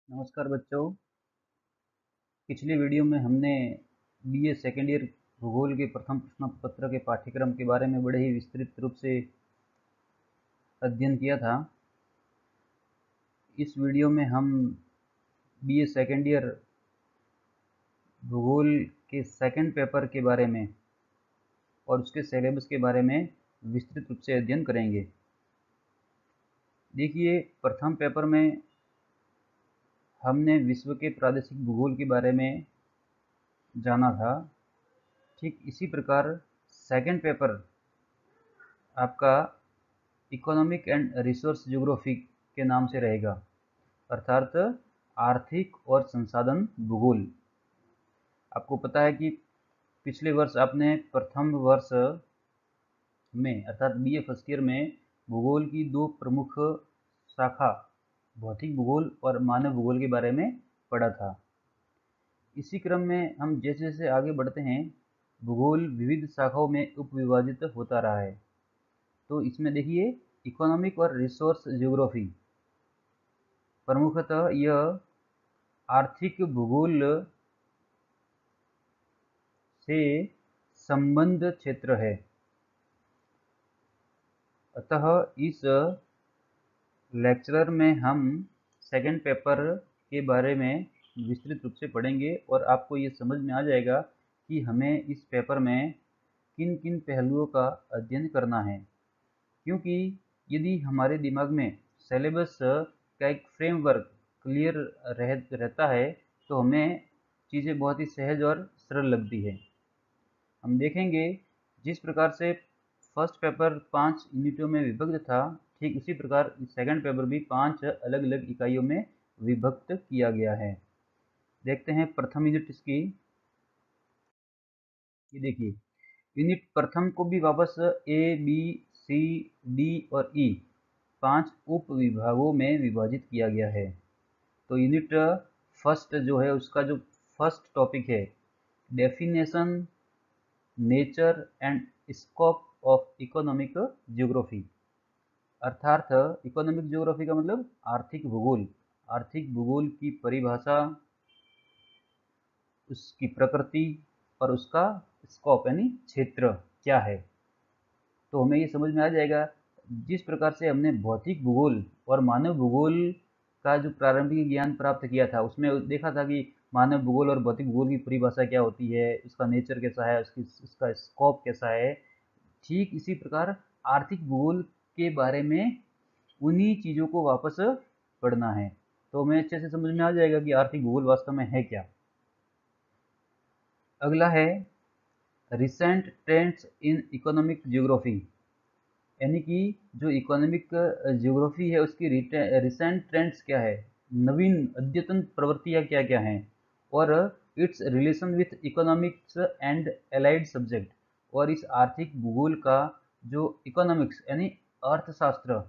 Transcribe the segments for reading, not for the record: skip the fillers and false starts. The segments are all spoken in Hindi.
नमस्कार बच्चों। पिछले वीडियो में हमने बीए सेकेंड ईयर भूगोल के प्रथम प्रश्न पत्र के पाठ्यक्रम के बारे में बड़े ही विस्तृत रूप से अध्ययन किया था। इस वीडियो में हम बीए सेकेंड ईयर भूगोल के सेकंड पेपर के बारे में और उसके सिलेबस के बारे में विस्तृत रूप से अध्ययन करेंगे। देखिए, प्रथम पेपर में हमने विश्व के प्रादेशिक भूगोल के बारे में जाना था। ठीक इसी प्रकार सेकंड पेपर आपका इकोनॉमिक एंड रिसोर्स ज्योग्राफी के नाम से रहेगा, अर्थात आर्थिक और संसाधन भूगोल। आपको पता है कि पिछले वर्ष आपने प्रथम वर्ष में अर्थात बीए फर्स्ट ईयर में भूगोल की दो प्रमुख शाखा भौतिक भूगोल और मानव भूगोल के बारे में पढ़ा था। इसी क्रम में हम जैसे जैसे आगे बढ़ते हैं, भूगोल विविध शाखाओं में उपविभाजित होता रहा है। तो इसमें देखिए, इकोनॉमिक और रिसोर्स ज्योग्राफी प्रमुखतः यह आर्थिक भूगोल से संबंध क्षेत्र है। अतः इस लेक्चर में हम सेकंड पेपर के बारे में विस्तृत रूप से पढ़ेंगे और आपको ये समझ में आ जाएगा कि हमें इस पेपर में किन किन पहलुओं का अध्ययन करना है। क्योंकि यदि हमारे दिमाग में सिलेबस का एक फ्रेमवर्क क्लियर रहता है तो हमें चीज़ें बहुत ही सहज और सरल लगती है। हम देखेंगे जिस प्रकार से फर्स्ट पेपर 5 यूनिटों में विभक्त था, ठीक उसी प्रकार सेकंड पेपर भी 5 अलग अलग इकाइयों में विभक्त किया गया है। देखते हैं प्रथम यूनिट इसकी। ये देखिए, यूनिट प्रथम को भी वापस ए बी सी डी और ई 5 उप विभागों में विभाजित किया गया है। तो यूनिट फर्स्ट जो है, उसका जो फर्स्ट टॉपिक है, definition, nature and scope of economic geography, अर्थात इकोनॉमिक ज्योग्राफी का मतलब आर्थिक भूगोल। आर्थिक भूगोल की परिभाषा, उसकी प्रकृति और उसका स्कोप यानी क्षेत्र क्या है। तो हमें ये समझ में आ जाएगा। जिस प्रकार से हमने भौतिक भूगोल और मानव भूगोल का जो प्रारंभिक ज्ञान प्राप्त किया था, उसमें देखा था कि मानव भूगोल और भौतिक भूगोल की परिभाषा क्या होती है, उसका नेचर कैसा है, उसका स्कोप कैसा है। ठीक इसी प्रकार आर्थिक भूगोल के बारे में उन्हीं चीज़ों को वापस पढ़ना है। तो हमें अच्छे से समझ में आ जाएगा कि आर्थिक भूगोल वास्तव में है क्या। अगला है recent trends in economic geography, यानी कि जो इकोनॉमिक ज्योग्राफी है उसकी रिसेंट ट्रेंड्स क्या है, नवीन अद्यतन प्रवृत्तियाँ क्या क्या हैं, और its relation with economics and allied subject. और इस आर्थिक भूगोल का जो इकोनॉमिक्स यानी अर्थशास्त्र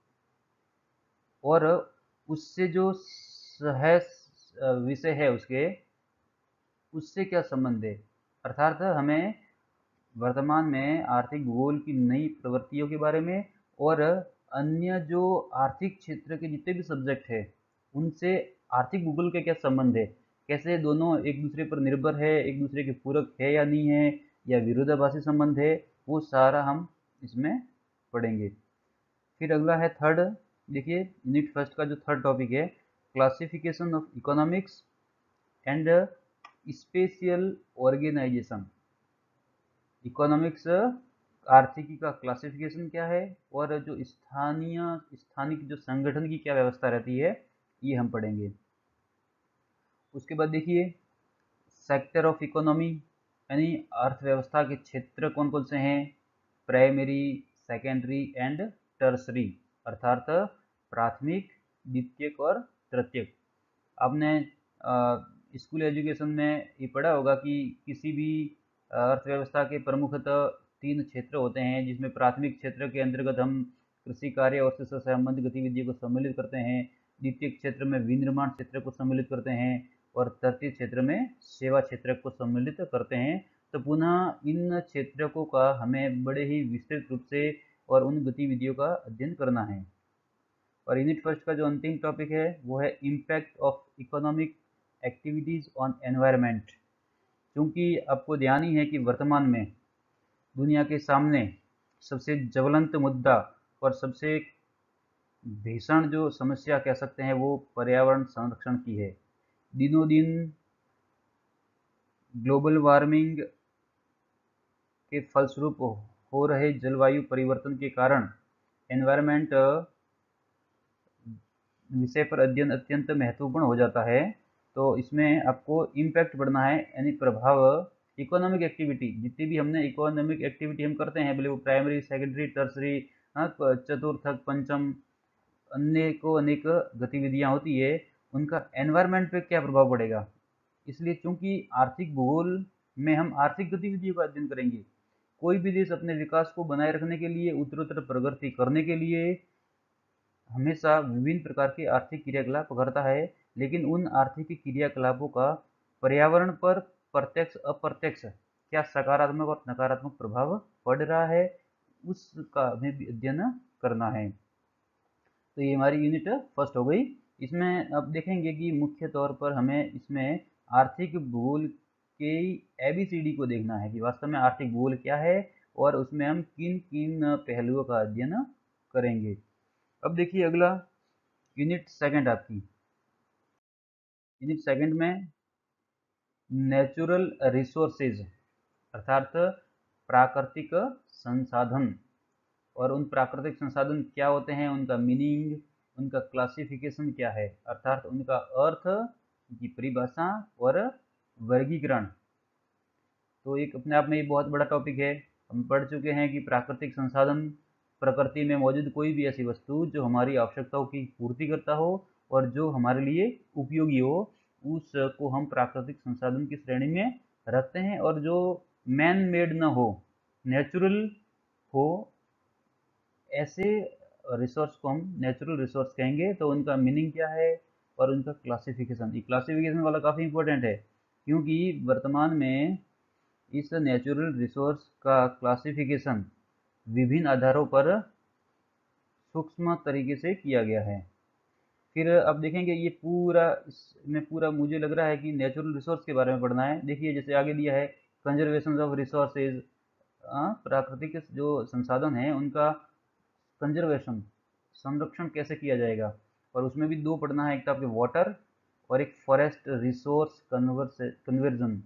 और उससे जो सह विषय है उसके, उससे क्या संबंध है। अर्थात हमें वर्तमान में आर्थिक भूगोल की नई प्रवृत्तियों के बारे में और अन्य जो आर्थिक क्षेत्र के जितने भी सब्जेक्ट है उनसे आर्थिक भूगोल का क्या संबंध है, कैसे दोनों एक दूसरे पर निर्भर है, एक दूसरे के पूरक है या नहीं है, या विरोधाभासी संबंध है, वो सारा हम इसमें पढ़ेंगे। फिर अगला है थर्ड। देखिए, यूनिट फर्स्ट का जो थर्ड टॉपिक है, classification of economics and spatial organisation. Economics आर्थिकी का क्लासिफिकेशन क्या है और जो स्थानिक जो संगठन की क्या व्यवस्था रहती है, ये हम पढ़ेंगे। उसके बाद देखिए, सेक्टर ऑफ इकोनॉमी यानी अर्थव्यवस्था के क्षेत्र कौन कौन से हैं, प्राइमरी, सेकेंडरी एंड टर्सरी, अर्थात प्राथमिक, द्वितीयक और तृतीयक। आपने स्कूल एजुकेशन में ये पढ़ा होगा कि किसी भी अर्थव्यवस्था के प्रमुखतः 3 क्षेत्र होते हैं, जिसमें प्राथमिक क्षेत्र के अंतर्गत हम कृषि कार्य और उससे संबंधित गतिविधियों को सम्मिलित करते हैं, द्वितीय क्षेत्र में विनिर्माण क्षेत्र को सम्मिलित करते हैं और तृतीय क्षेत्र में सेवा क्षेत्र को सम्मिलित करते हैं। तो पुनः इन क्षेत्रों का हमें बड़े ही विस्तृत रूप से और उन गतिविधियों का अध्ययन करना है। और यूनिट फर्स्ट का जो अंतिम टॉपिक है वो है impact of economic activities on environment. क्योंकि आपको ध्यान ही है कि वर्तमान में दुनिया के सामने सबसे ज्वलंत मुद्दा और सबसे भीषण जो समस्या कह सकते हैं वो पर्यावरण संरक्षण की है। दिनों दिन ग्लोबल वार्मिंग के फलस्वरूप हो रहे जलवायु परिवर्तन के कारण एनवायरनमेंट विषय पर अध्ययन अत्यंत महत्वपूर्ण हो जाता है। तो इसमें आपको इम्पैक्ट पढ़ना है, यानी प्रभाव। इकोनॉमिक एक्टिविटी, जितनी भी हमने इकोनॉमिक एक्टिविटी हम करते हैं, भले वो प्राइमरी, सेकेंडरी, टर्सरी, चतुर्थक, पंचम, अनेक गतिविधियां होती है, उनका एनवायरनमेंट पे क्या प्रभाव पड़ेगा। इसलिए चूंकि आर्थिक भूगोल में हम आर्थिक गतिविधियों का अध्ययन करेंगे। कोई भी देश अपने विकास को बनाए रखने के लिए, उत्तरोत्तर प्रगति करने के लिए हमेशा विभिन्न प्रकार के आर्थिक क्रियाकलाप करता है, लेकिन उन आर्थिक क्रियाकलापों का पर्यावरण पर प्रत्यक्ष अप्रत्यक्ष क्या सकारात्मक और नकारात्मक प्रभाव पड़ रहा है, उसका हमें भी अध्ययन करना है। तो ये हमारी यूनिट फर्स्ट हो गई। इसमें अब देखेंगे कि मुख्य तौर पर हमें इसमें आर्थिक भूगोल के ABCD को देखना है कि वास्तव में आर्थिक भूगोल क्या है और उसमें हम किन किन पहलुओं का अध्ययन करेंगे। अब देखिए अगला यूनिट सेकंड आपकी। यूनिट सेकंड में नेचुरल रिसोर्सेज अर्थात प्राकृतिक संसाधन, और उन प्राकृतिक संसाधन क्या होते हैं, उनका मीनिंग, उनका क्लासिफिकेशन क्या है, अर्थात उनका अर्थ, उनकी परिभाषा और वर्गीकरण। तो एक अपने आप में ये बहुत बड़ा टॉपिक है। हम पढ़ चुके हैं कि प्राकृतिक संसाधन, प्रकृति में मौजूद कोई भी ऐसी वस्तु जो हमारी आवश्यकताओं की पूर्ति करता हो और जो हमारे लिए उपयोगी हो, उसको हम प्राकृतिक संसाधन की श्रेणी में रखते हैं। और जो मैन मेड ना हो, नेचुरल हो, ऐसे रिसोर्स को हम नेचुरल रिसोर्स कहेंगे। तो उनका मीनिंग क्या है और उनका क्लासिफिकेशन, ये क्लासिफिकेशन वाला काफ़ी इंपॉर्टेंट है, क्योंकि वर्तमान में इस नेचुरल रिसोर्स का क्लासिफिकेशन विभिन्न आधारों पर सूक्ष्म तरीके से किया गया है। फिर अब देखेंगे ये पूरा, इसमें पूरा मुझे लग रहा है कि नेचुरल रिसोर्स के बारे में पढ़ना है। देखिए जैसे आगे दिया है कंजर्वेशन ऑफ रिसोर्सेज, प्राकृतिक जो संसाधन है उनका कंजर्वेशन, संरक्षण कैसे किया जाएगा। और उसमें भी दो पढ़ना है, एक तो आपके वाटर और एक फॉरेस्ट रिसोर्स कन्वर्जन।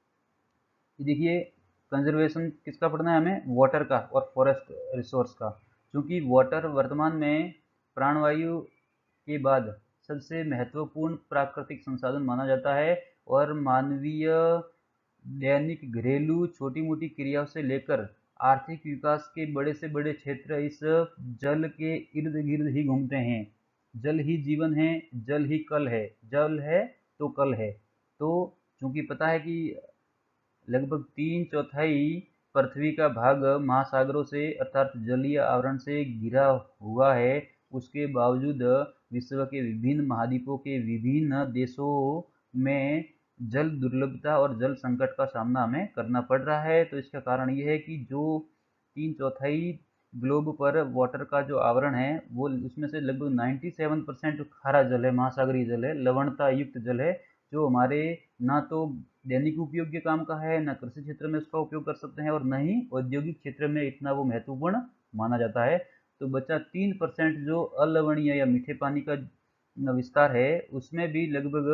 देखिए कंजर्वेशन किसका पढ़ना है हमें, वाटर का और फॉरेस्ट रिसोर्स का। क्योंकि वाटर वर्तमान में प्राणवायु के बाद सबसे महत्वपूर्ण प्राकृतिक संसाधन माना जाता है और मानवीय दैनिक घरेलू छोटी मोटी क्रियाओं से लेकर आर्थिक विकास के बड़े से बड़े क्षेत्र इस जल के इर्द गिर्द ही घूमते हैं। जल ही जीवन है, जल ही कल है, जल है तो कल है। तो चूंकि पता है कि लगभग 3/4 पृथ्वी का भाग महासागरों से अर्थात जलीय आवरण से घिरा हुआ है, उसके बावजूद विश्व के विभिन्न महाद्वीपों के विभिन्न देशों में जल दुर्लभता और जल संकट का सामना हमें करना पड़ रहा है। तो इसका कारण ये है कि जो 3/4 ग्लोब पर वाटर का जो आवरण है, वो उसमें से लगभग 97% खारा जल है, महासागरीय जल है, लवणता युक्त जल है, जो हमारे ना तो दैनिक उपयोग के काम का है, ना कृषि क्षेत्र में उसका उपयोग कर सकते हैं और न ही औद्योगिक क्षेत्र में इतना वो महत्वपूर्ण माना जाता है। तो बचा 3% जो अलवणीय या मीठे पानी का विस्तार है, उसमें भी लगभग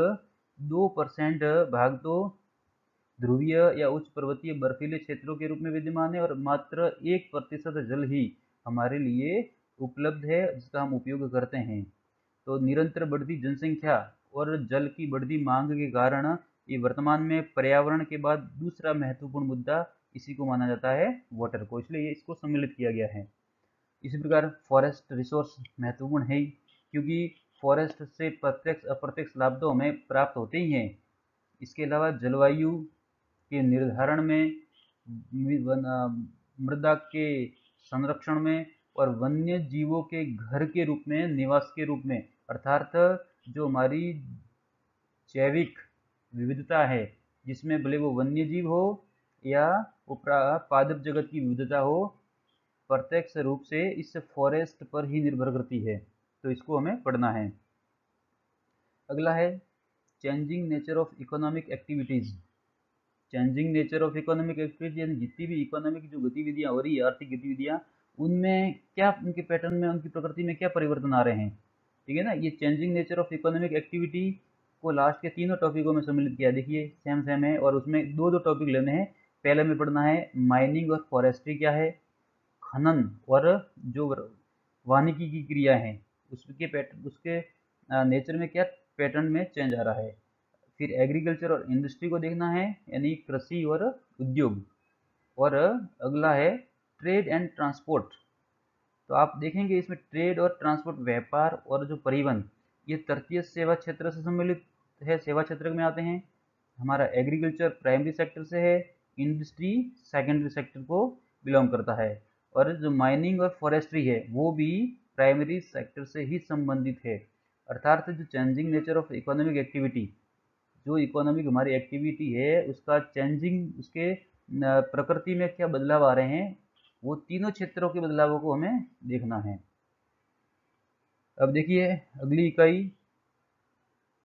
2% भाग तो ध्रुवीय या उच्च पर्वतीय बर्फीले क्षेत्रों के रूप में विद्यमान है और मात्र 1% जल ही हमारे लिए उपलब्ध है जिसका हम उपयोग करते हैं। तो निरंतर बढ़ती जनसंख्या और जल की बढ़ती मांग के कारण ये वर्तमान में पर्यावरण के बाद दूसरा महत्वपूर्ण मुद्दा इसी को माना जाता है, वाटर को, इसलिए इसको सम्मिलित किया गया है। इसी प्रकार फॉरेस्ट रिसोर्स महत्वपूर्ण है, क्योंकि फॉरेस्ट से प्रत्यक्ष अप्रत्यक्ष लाभ तो हमें प्राप्त होते ही हैं। इसके अलावा जलवायु के निर्धारण में, मृदा के संरक्षण में और वन्य जीवों के घर के रूप में, निवास के रूप में, अर्थात जो हमारी जैविक विविधता है, जिसमें भले वो वन्य जीव हो या वो पादप जगत की विविधता हो, प्रत्यक्ष रूप से इस फॉरेस्ट पर ही निर्भर करती है। तो इसको हमें पढ़ना है। अगला है changing nature of economic activities. Changing nature of economic activities यानी जितनी भी इकोनॉमिक जो गतिविधियां हो रही है, आर्थिक गतिविधियां, उनमें क्या, उनके पैटर्न में, उनकी प्रकृति में क्या परिवर्तन आ रहे हैं। ठीक है ना। ये changing nature of economic activity को लास्ट के तीनों टॉपिकों में सम्मिलित किया। देखिए सेम सेम है और उसमें दो दो टॉपिक लेने हैं। पहले में पढ़ना है माइनिंग और फॉरेस्ट्री क्या है, खनन और जो वानिकी की क्रिया है उसके पैटर्न, उसके नेचर में क्या पैटर्न में चेंज आ रहा है। फिर एग्रीकल्चर और इंडस्ट्री को देखना है, यानी कृषि और उद्योग। और अगला है ट्रेड एंड ट्रांसपोर्ट। तो आप देखेंगे इसमें ट्रेड और ट्रांसपोर्ट, व्यापार और जो परिवहन, ये तृतीय सेवा क्षेत्र से सम्मिलित है, सेवा क्षेत्र में आते हैं। हमारा एग्रीकल्चर प्राइमरी सेक्टर से है, इंडस्ट्री सेकेंडरी सेक्टर को बिलोंग करता है। और जो माइनिंग और फॉरेस्ट्री है वो भी प्राइमरी सेक्टर से ही संबंधित है। अर्थात जो changing nature of economic activity, जो इकोनॉमिक हमारी एक्टिविटी है उसका चेंजिंग, उसके प्रकृति में क्या बदलाव आ रहे हैं, वो तीनों क्षेत्रों के बदलावों को हमें देखना है। अब देखिए अगली इकाई